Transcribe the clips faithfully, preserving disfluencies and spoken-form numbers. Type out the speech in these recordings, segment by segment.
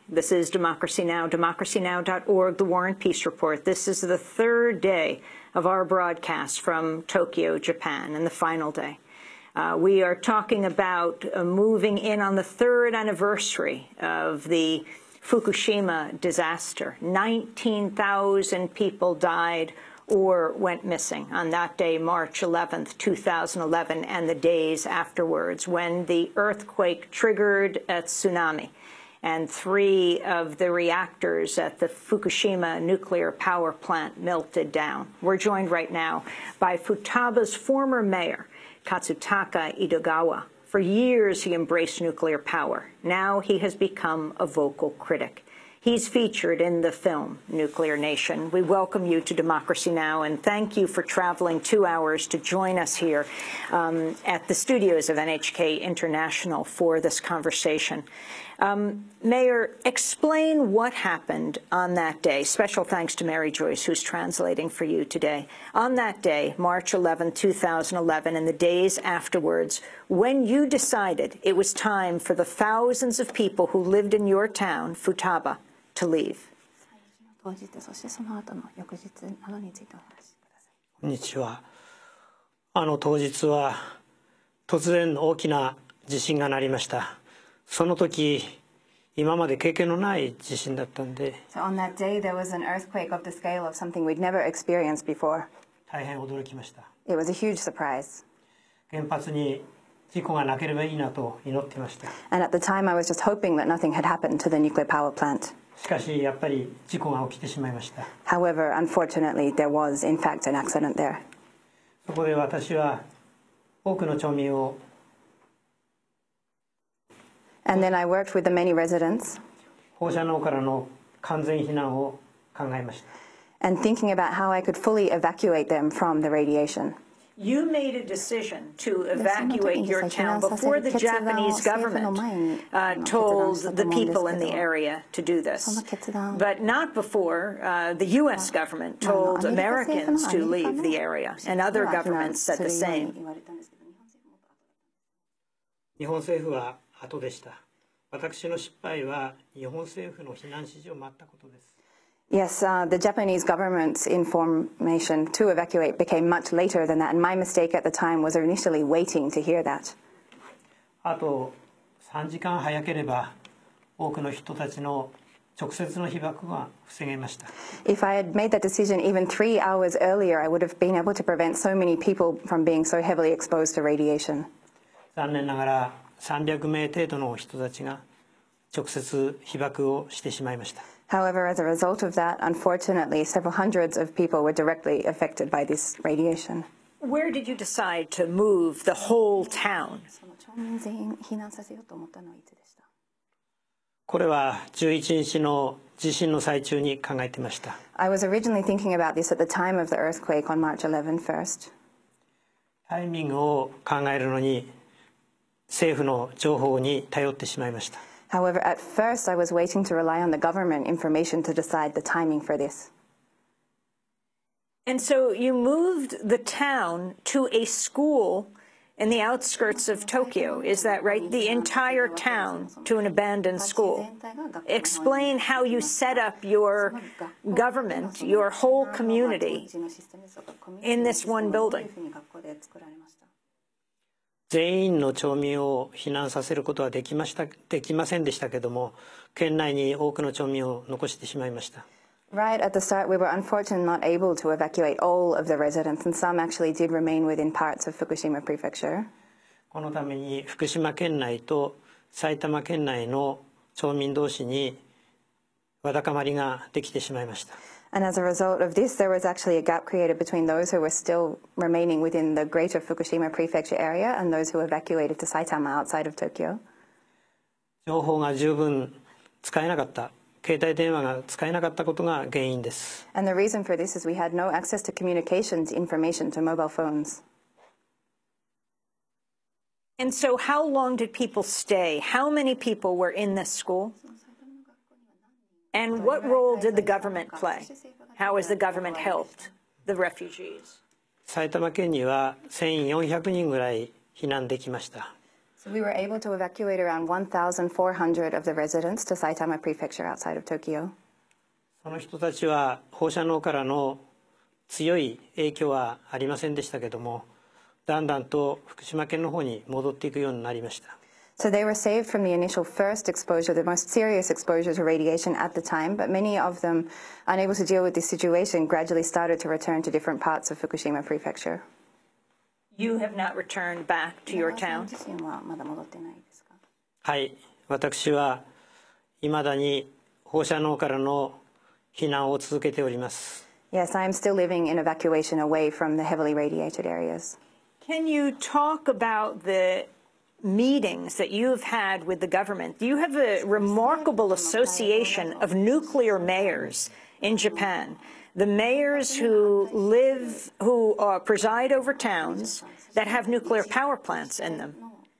This is Democracy Now!, democracy now dot org, the War and Peace Report. This is the third day of our broadcast from Tokyo, Japan, and the final day. Uh, we are talking about uh, moving in on the third anniversary of the Fukushima disaster. nineteen thousand people died or went missing on that day, March eleventh, two thousand eleven, and the days afterwards, when the earthquake triggered a tsunami and three of the reactors at the Fukushima nuclear power plant melted down. We're joined right now by Futaba's former mayor, Katsutaka Edogawa. For years, he embraced nuclear power. Now he has become a vocal critic. He's featured in the film Nuclear Nation. We welcome you to Democracy Now! And thank you for traveling two hours to join us here um, at the studios of N H K International for this conversation. Um, Mayor, explain what happened on that day. Special thanks to Mary Joyce, who's translating for you today. On that day, March eleventh, two thousand eleven, and the days afterwards, when you decided it was time for the thousands of people who lived in your town, Futaba, to leave. こんにちは。あの当日は突然大きな地震が鳴りました。その時今まで経験のない地震だったんで。 So on that day there was an earthquake of the scale of something we'd never experienced before. 大変驚きました。 It was a huge surprise. 原発に事故がなければいいなと祈っていました。 And at the time I was just hoping that nothing had happened to the nuclear power plant. しかしやっぱり事故が起きてしまいました。 However, unfortunately, there was in fact an accident there. そこで私は多くの町民を And then I worked with the many residents. 放射能からの完全避難を考えました。 And thinking about how I could fully evacuate them from the radiation. You made a decision to evacuate your town before the Japanese government uh, told the people in the area to do this, but not before uh, the U S government told Americans to leave the area, and other governments said the same. 日本政府は後でした。私の失敗は日本政府の避難指示を待ったことです。 Yes, uh, the Japanese government's information to evacuate became much later than that, and my mistake at the time was initially waiting to hear that. あとさんじかん早ければ多くの人たちの直接の被爆が防げました。 If I had made that decision even three hours earlier, I would have been able to prevent so many people from being so heavily exposed to radiation. 残念ながらさんびゃくめい程度の人たちが直接被爆をしてしまいました。 However, as a result of that, unfortunately, several hundreds of people were directly affected by this radiation. Where did you decide to move the whole town? これはじゅういちにちの地震の最中に考えていました。 I was originally thinking about this at the time of the earthquake on March eleventh first. タイミングを考えるのに政府の情報に頼ってしまいました。 However, at first I was waiting to rely on the government information to decide the timing for this. And so you moved the town to a school in the outskirts of Tokyo, is that right? The entire town to an abandoned school. Explain how you set up your government, your whole community, in this one building. 全員の町民を避難させることはできました、できませんでしたけども、県内に多くの町民を残してしまいました。 Right at the start, we were unfortunately not able to evacuate all of the residents, and some actually did remain within parts of Fukushima Prefecture. このために福島県内と埼玉県内の町民同士にわだかまりができてしまいました。 And as a result of this, there was actually a gap created between those who were still remaining within the greater Fukushima Prefecture area and those who evacuated to Saitama outside of Tokyo. 情報が十分使えなかった、携帯電話が使えなかったことが原因です。 And the reason for this is we had no access to communications information to mobile phones. And so how long did people stay? How many people were in this school? And what role did the government play? How has the government helped the refugees? 埼玉県にはせんよんひゃくにんぐらい避難できました。 So we were able to evacuate around one thousand four hundred of the residents to Saitama Prefecture outside of Tokyo. その人たちは放射能からの強い影響はありませんでしたけども、だんだんと福島県の方に戻っていくようになりました。 So they were saved from the initial first exposure, the most serious exposure to radiation at the time, but many of them, unable to deal with this situation, gradually started to return to different parts of Fukushima Prefecture. You have not returned back to your town? はい、私は未だに放射能からの避難を続けております。 Yes, I am still living in evacuation away from the heavily radiated areas. Can you talk about the meetings that you've had with the government? You have a remarkable association of nuclear mayors in Japan. The mayors who live, who uh, preside over towns that have nuclear power plants in them.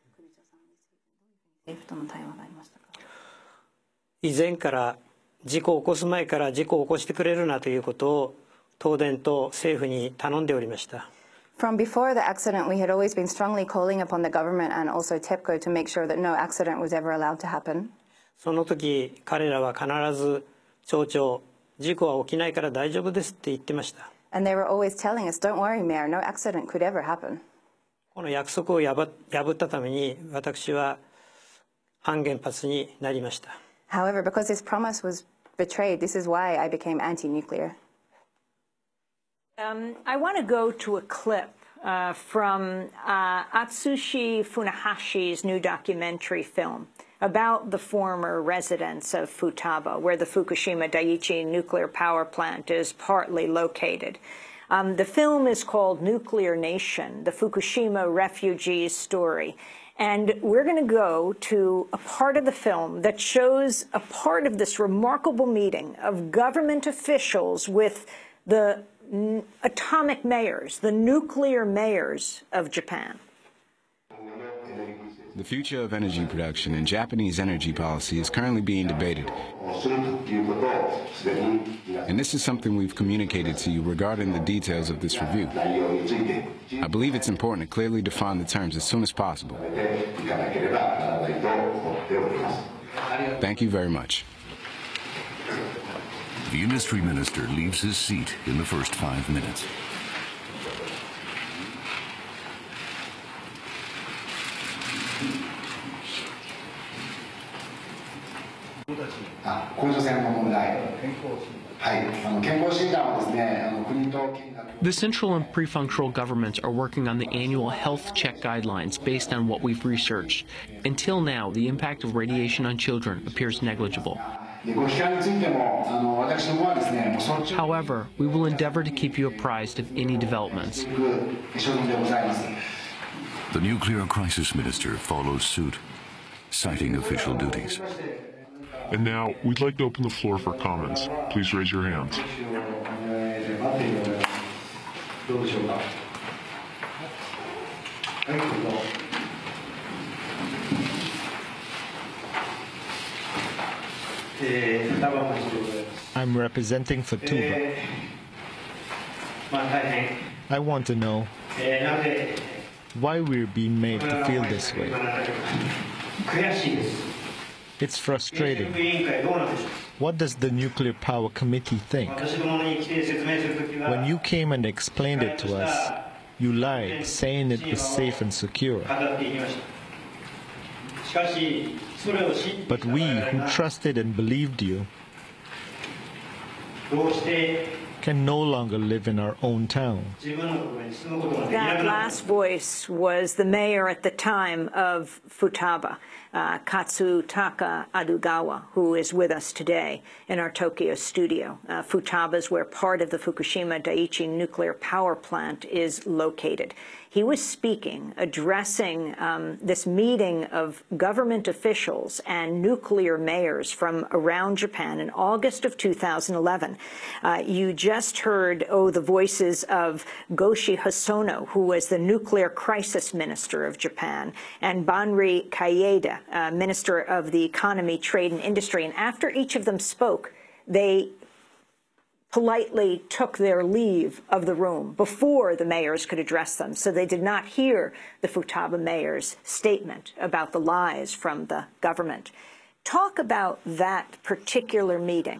以前から事故を起こす前から事故を起こしてくれるなということを東電と政府に頼んでおりました。 From before the accident, we had always been strongly calling upon the government and also TEPCO to make sure that no accident was ever allowed to happen. その時彼らは必ず町長、事故は起きないから大丈夫ですって言ってました。 And they were always telling us, "Don't worry, Mayor, no accident could ever happen." この約束を破ったために私は反原発になりました。 However, because this promise was betrayed, this is why I became anti-nuclear. Um, I want to go to a clip uh, from uh, Atsushi Funahashi's new documentary film about the former residents of Futaba, where the Fukushima Daiichi nuclear power plant is partly located. Um, the film is called Nuclear Nation, the Fukushima Refugees Story. And we're going to go to a part of the film that shows a part of this remarkable meeting of government officials with the atomic mayors, the nuclear mayors of Japan. The future of energy production and Japanese energy policy is currently being debated. And this is something we've communicated to you regarding the details of this review. I believe it's important to clearly define the terms as soon as possible. Thank you very much. The industry minister leaves his seat in the first five minutes. The central and pre-functional governments are working on the annual health check guidelines based on what we've researched. Until now, the impact of radiation on children appears negligible. However, we will endeavor to keep you apprised of any developments. The nuclear crisis minister follows suit, citing official duties. And now, we'd like to open the floor for comments. Please raise your hands. I'm representing Futaba. I want to know why we're being made to feel this way. It's frustrating. What does the Nuclear Power Committee think? When you came and explained it to us, you lied, saying it was safe and secure. But we, who trusted and believed you, can no longer live in our own town. That last voice was the mayor at the time of Futaba, uh, Katsutaka Adugawa, who is with us today in our Tokyo studio. Uh, Futaba is where part of the Fukushima Daiichi nuclear power plant is located. He was speaking, addressing um, this meeting of government officials and nuclear mayors from around Japan in August of two thousand eleven. Uh, you just heard, oh, the voices of Goshi Hosono, who was the nuclear crisis minister of Japan, and Banri Kaiyeda, uh, minister of the economy, trade, and industry. And after each of them spoke, they politely took their leave of the room before the mayors could address them, so they did not hear the Futaba mayor's statement about the lies from the government. Talk about that particular meeting.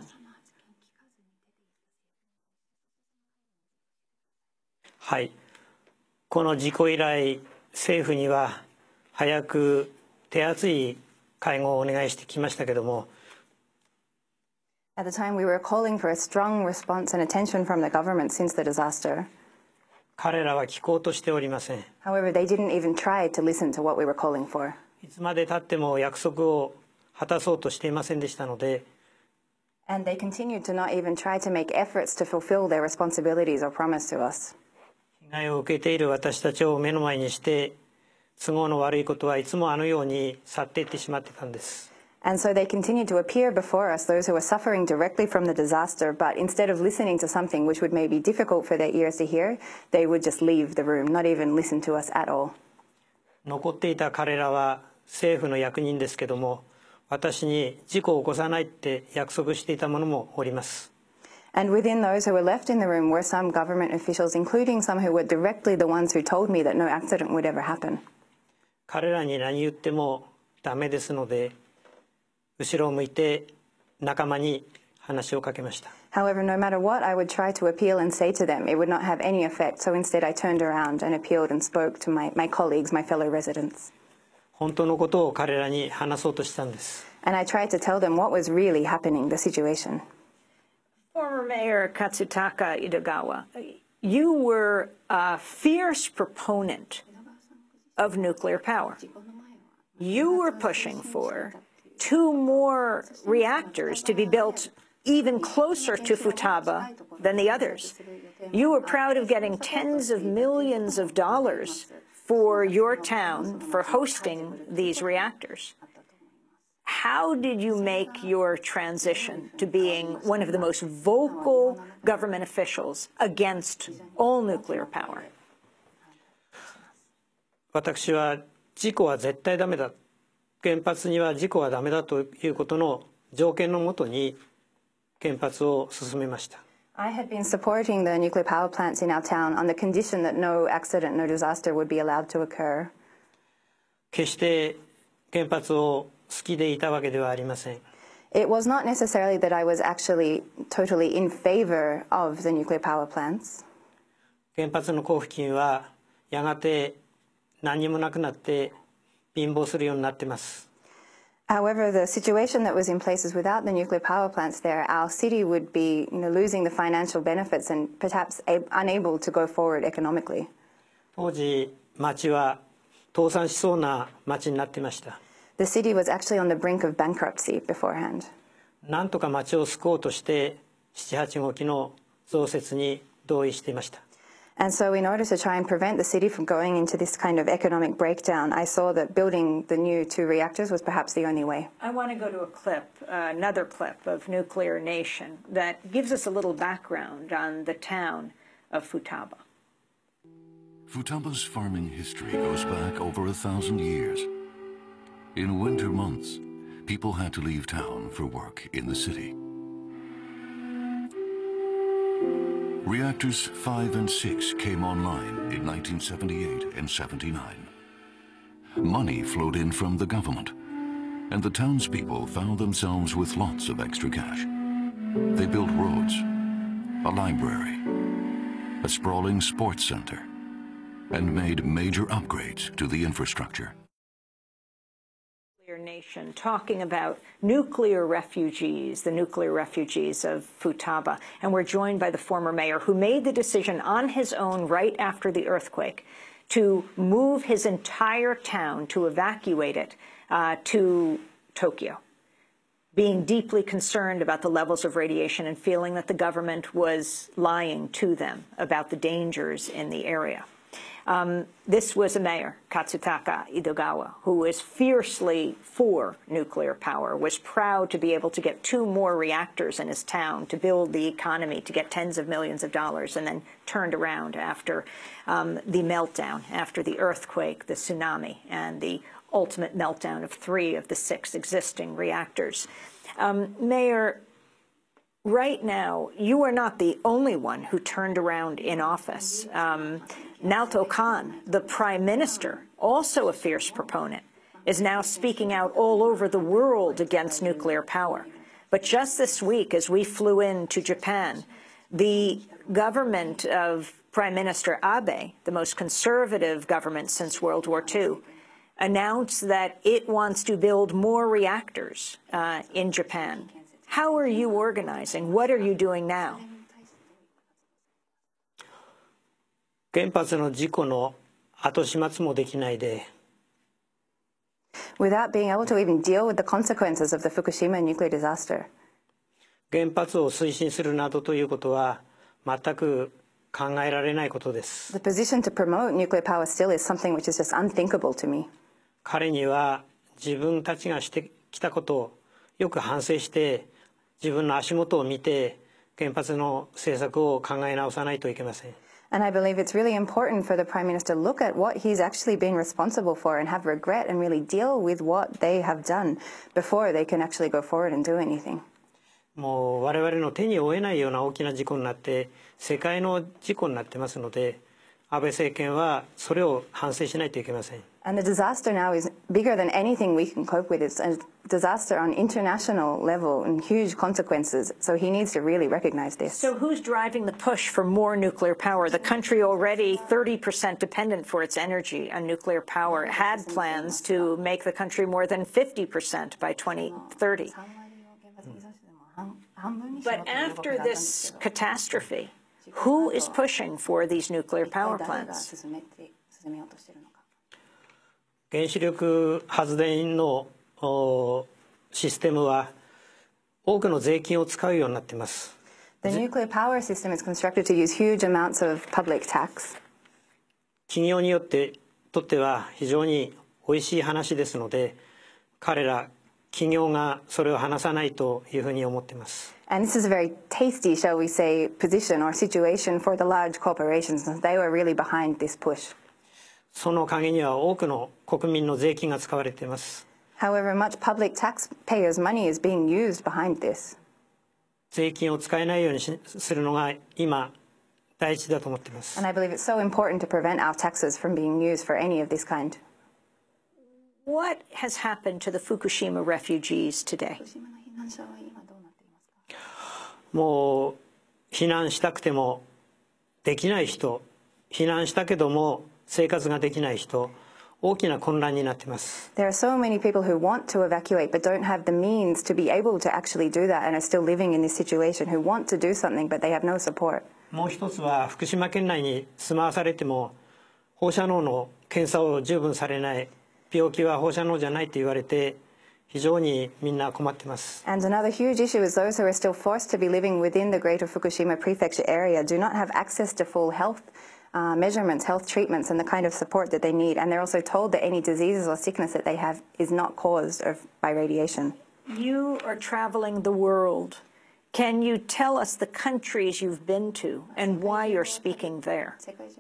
はい、この事故以来、政府には早く手厚い会合をお願いしてきましたけども、 At the time, we were calling for a strong response and attention from the government since the disaster. 彼らは聞こうとしておりません。 However, they didn't even try to listen to what we were calling for. いつまで経っても約束を果たそうとしていませんでしたので、 And they continued to not even try to make efforts to fulfill their responsibilities or promise to us. 被害を受けている私たちを目の前にして、都合の悪いことはいつもあのように去っていってしまってたんです。 And so they continued to appear before us, those who were suffering directly from the disaster, but instead of listening to something which would maybe be difficult for their ears to hear, they would just leave the room, not even listen to us at all. 残っていた彼らは政府の役人ですけども、私に事故を起こさないって約束していた者もおります。 And within those who were left in the room were some government officials, including some who were directly the ones who told me that no accident would ever happen. 彼らに何言ってもダメですので、後ろを向いて仲間に話をかけました。 However, no matter what I would try to appeal and say to them, it would not have any effect. So instead, I turned around and appealed and spoke to my, my colleagues, my fellow residents. 本当のことを彼らに話そうとしたんです。 And I tried to tell them what was really happening, the situation. Former Mayor Katsutaka Idegawa, you were a fierce proponent of nuclear power. You were pushing for two more reactors to be built even closer to Futaba than the others. You were proud of getting tens of millions of dollars for your town for hosting these reactors. How did you make your transition to being one of the most vocal government officials against all nuclear power? 私は事故は絶対ダメだ。原発には事故はダメだということの条件のもとに原発を進めました。 I had been supporting the nuclear power plants in our town on the condition that no accident, no disaster would be allowed to occur. 決して原発を好きでいたわけではありません。 It was not necessarily that I was actually totally in favor of the nuclear power plants. 原発の交付金はやがて何にもなくなって貧乏するようになっています。 However, the situation that was in place is without the nuclear power plants there, our city would be, you know, losing the financial benefits and perhaps a- unable to go forward economically. 当時町は倒産しそうな町になっていました。 The city was actually on the brink of bankruptcy beforehand. なんとか町を救おうとしてななはち号機の増設に同意していました。 And so in order to try and prevent the city from going into this kind of economic breakdown, I saw that building the new two reactors was perhaps the only way. I want to go to a clip, uh, another clip of Nuclear Nation that gives us a little background on the town of Futaba. Futaba's farming history goes back over a thousand years. In winter months, people had to leave town for work in the city. Reactors five and six came online in nineteen seventy-eight and seventy-nine. Money flowed in from the government, and the townspeople found themselves with lots of extra cash. They built roads, a library, a sprawling sports center, and made major upgrades to the infrastructure. Nation talking about nuclear refugees, the nuclear refugees of Futaba. And we're joined by the former mayor who made the decision on his own right after the earthquake to move his entire town, to evacuate it uh, to Tokyo, being deeply concerned about the levels of radiation and feeling that the government was lying to them about the dangers in the area. Um, this was a mayor, Katsutaka Idegawa, who was fiercely for nuclear power, was proud to be able to get two more reactors in his town to build the economy, to get tens of millions of dollars, and then turned around after um, the meltdown, after the earthquake, the tsunami, and the ultimate meltdown of three of the six existing reactors. Um, Mayor, Right now, you are not the only one who turned around in office. Um, Naoto Kan, the prime minister, also a fierce proponent, is now speaking out all over the world against nuclear power. But just this week, as we flew into Japan, the government of Prime Minister Abe, the most conservative government since World War Two, announced that it wants to build more reactors uh, in Japan. How are you organizing? What are you doing now? 原発の事故の後始末もできないで Without being able to even deal with the consequences of the Fukushima nuclear disaster. 原発を推進するなどということは全く考えられないことです。 The position to promote nuclear power still is something which is just unthinkable to me. 彼には自分たちがしてきたことをよく反省して自分の足元を見て原発の政策を考え直さないといけません。 And I believe it's really important for the Prime Minister to look at what he's actually been responsible for and have regret and really deal with what they have done before they can actually go forward and do anything. もう我々の手に負えないような大きな事故になって世界の事故になってますので安倍政権はそれを反省しないといけません。 And the disaster now is bigger than anything we can cope with. It's a disaster on international level and huge consequences. So he needs to really recognize this. So who's driving the push for more nuclear power? The country, already thirty percent dependent for its energy on nuclear power, had plans to make the country more than fifty percent by twenty thirty. But after this catastrophe, who is pushing for these nuclear power plants? 原子力発電のシステムは多くの税金を使うようになっています。 The nuclear power system is constructed to use huge amounts of public tax. 企業によってとっては非常に美味しい話ですので、彼ら企業がそれを話さないというふうに思っています。 And this is a very tasty, shall we say, position or situation for the large corporations. They were really behind this push. その陰には多くの国民の税金が使われています。 However, much public taxpayers' money is being used behind this. 税金を使えないようにしするのが今第一だと思っています。 And I believe it's so important to prevent our taxes from being used for any of this kind. What has happened to the Fukushima refugees today? もう避難したくてもできない人、避難したけども生活ができない人、大きな混乱になっています。 There are so many people who want to evacuate but don't have the means to be able to actually do that and are still living in this situation, who want to do something but they have no support. もう一つは福島県内に住まわされても放射能の検査を十分されない、病気は放射能じゃないと言われて非常にみんな困っています。 And another huge issue is those who are still forced to be living within the greater Fukushima prefecture area do not have access to full health uh, measurements, health treatments, and the kind of support that they need. And they're also told that any diseases or sickness that they have is not caused of, by radiation. You are traveling the world. Can you tell us the countries you've been to and why you're speaking there?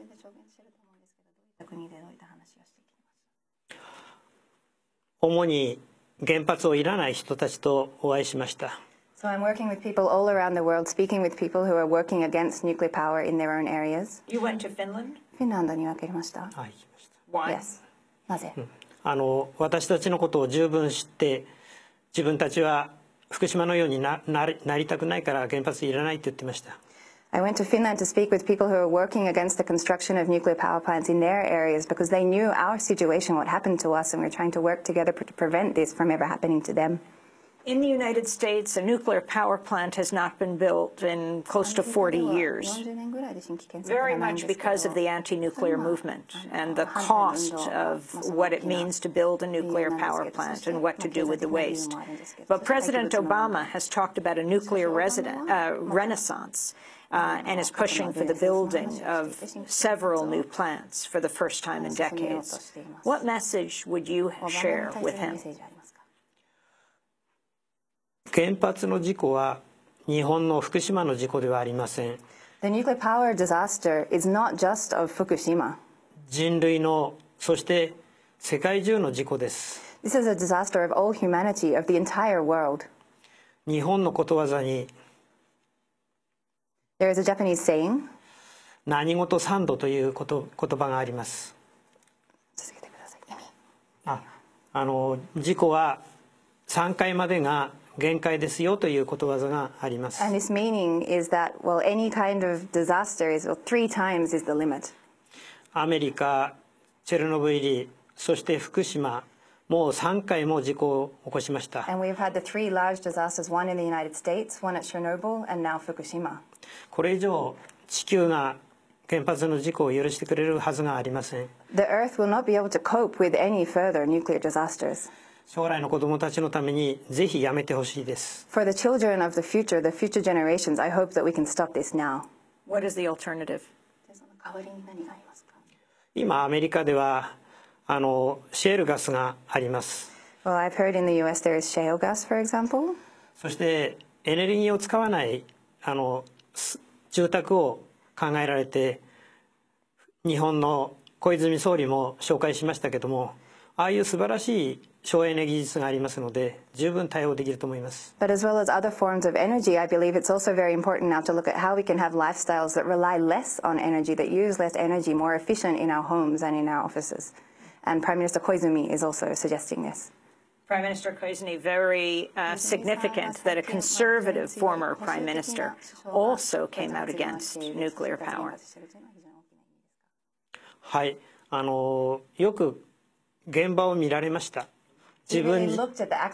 主に原発をいらない人たちとお会いしました。 So I'm working with people all around the world, speaking with people who are working against nuclear power in their own areas. You went to Finland? フィンランドに分けました。 はい、行きました。 Why? Yes. なぜ？ あの私たちのことを十分知って自分たちは福島のように な, な, りなりたくないから原発いらないって言ってました。 I went to Finland to speak with people who are working against the construction of nuclear power plants in their areas because they knew our situation, what happened to us, and we're trying to work together to prevent this from ever happening to them. In the United States, a nuclear power plant has not been built in close to forty years, very much because of the anti-nuclear movement and the cost of what it means to build a nuclear power plant and what to do with the waste. But President Obama has talked about a nuclear resident, uh, renaissance uh, and is pushing for the building of several new plants for the first time in decades. What message would you share with him? 原発の事故は日本の福島の事故ではありません。 The nuclear power disaster is not just of Fukushima. 人類のそして世界中の事故です。 This is a disaster of all humanity, of the entire world. 日本のことわざに There is a Japanese saying. 何事三度ということ言葉があります。あ、あの事故はさんかいまでが限界ですよということわざがあります。 And this meaning is that, well, any kind of disaster is, well, three times is the limit. アメリカ、チェルノブイリ、そして福島、もうさんかいも事故を起こしました。 And we've had the three large disasters, one in the United States, one at Chernobyl, and now Fukushima. これ以上地球が原発の事故を許してくれるはずがありません。 The Earth will not be able to cope with any further nuclear disasters. 将来の子どもたちのためにぜひやめてほしいです。 For the children of the future, the future generations, I hope that we can stop this now. What is the alternative? 今アメリカではあのシェールガスがあります。 Well, I've heard in the U S there is shale gas, for example. そしてエネルギーを使わないあの住宅を考えられて、日本の小泉総理も紹介しましたけども、ああいう素晴らしい省エネ技術がありますので、十分対応できると思います。 But as well as other forms of energy, I believe it's also very important now to look at how we can have lifestyles that rely less on energy, that use less energy, more efficient in our homes and in our offices. And Prime Minister Koizumi is also suggesting this. Prime Minister Koizumi, very uh, significant that a conservative former prime minister also came out against nuclear power. はい、あのよく現場を見られました。自分自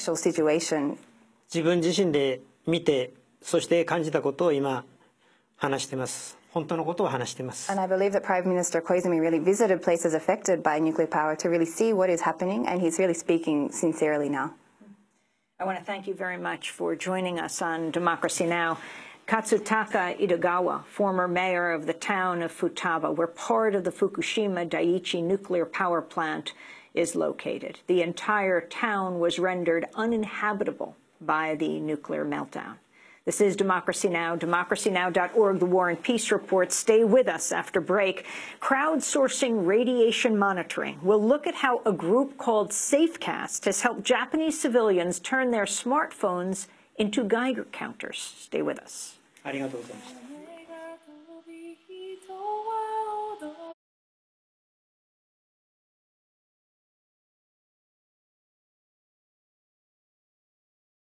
分自身で見て、そして感じたことを今話しています。本当のことを話しています。 And I believe that Prime Minister Koizumi really visited places affected by nuclear power to really see what is happening, and he's really speaking sincerely now. I want to thank you very much for joining us on Democracy Now! Katsutaka Idegawa, former mayor of the town of Futaba, where part of the Fukushima Daiichi nuclear power plant is located. The entire town was rendered uninhabitable by the nuclear meltdown. This is Democracy Now!, democracy now dot org, the War and Peace Report. Stay with us after break. Crowdsourcing radiation monitoring. We'll look at how a group called Safecast has helped Japanese civilians turn their smartphones into Geiger counters. Stay with us. ありがとうございました。